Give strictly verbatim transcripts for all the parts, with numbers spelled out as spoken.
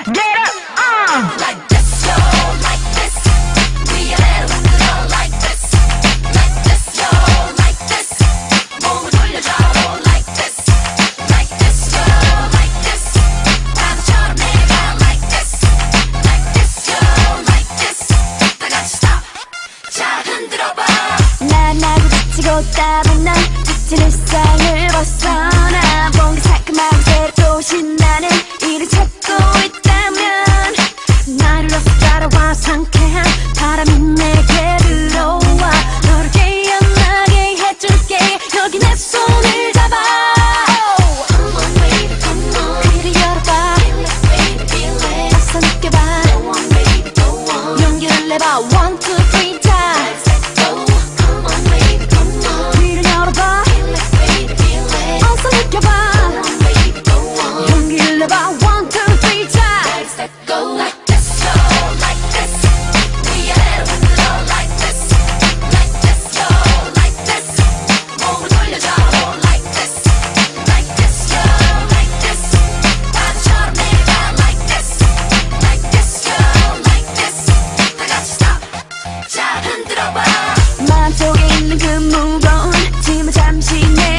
Get up, uh. Like this, yo, like this. We are rock like this. Like this, yo, like this. 몸을 돌려줘 like this. Like this, yo, like this. 파도처럼 내가 like this. Like this, yo, like this. 다 같이 stop. 자 흔들어봐. 난 나고 지치고 있다면 난 지친 일상을 벗어나 뭔가 상큼하고 새롭고 신나는 일을 찾고 있다면 나를 어서 따라와 상쾌한 바람이 내게 들어와 너를 깨어나게 해줄게 여기 내 손을 잡아 Come on, baby, come on. 귀를 열어봐 Feel it, baby, feel it. 어서 느껴봐 Go on, baby, go on. 용기를 내봐 one two three time Let's go. Come on, baby, come on. 귀를 열어봐 Feel it, baby, feel it. 어서 느껴봐 Come on, baby, go on. 용기를 내봐 one two three time Let's go like this, yo, like this. We are rock like this. Like this, yo, like this. 몸을 돌려줘 like this. Like this, yo, like this. 파도처럼 내가 like this. Like this, yo, like this. 다 같이 stop. 자 흔들어봐. 마음속에 있는 그 무거운 짐을 잠시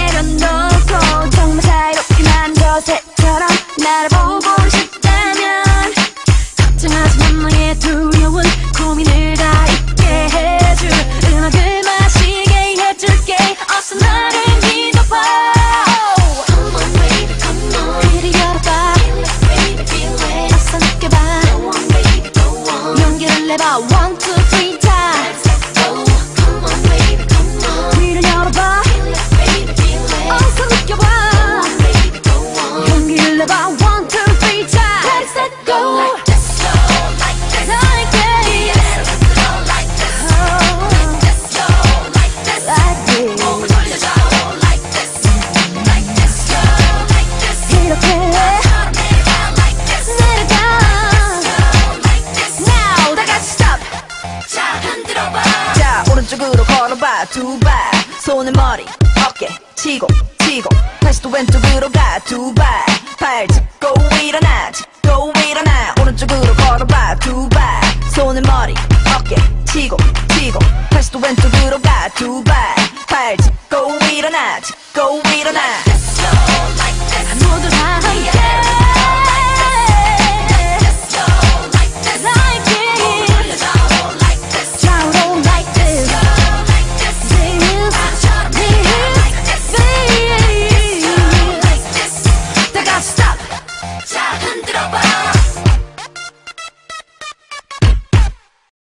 내려놓고 정말 자유롭게만 저 새처럼 나를 보고 싶다면 걱정하지 마 너의 두려운 고민을 다 잊게 해줄 음악을 마시게 해줄게 어서 나를 믿어봐 Come on, baby, come on. 귀를 열어봐 Feel it, baby, feel it. 어서 느껴봐 Go on, baby, go on. 용기를 내봐 one two three time Let's go. Come on, baby, come on. 귀를 열어봐 Feel it, baby, feel it. 어서 느껴봐 Baby, go on. 용기를 내봐 one two three time Let's go Like this, yo, like this. like We this are rock like this. Like this, yo, like this. like this 몸을 돌려줘 like this. Like this, yo, like this. 이렇게 처럼 내가 like this. 내려가 Yo, like this. Now 다 같이 stop 자 흔들어봐. 자 오른쪽으로 걸어봐 두 발 손을 머리 어깨 치고 치고 다시 또 왼쪽으로 가 두 발 팔 짚고 일어나 짚고 일어나 오른쪽으로 걸어봐 두 발 손을 머리 어깨 치고 치고 다시 또 왼쪽으로 가 두 발 팔 짚고 일어나 짚고 일어나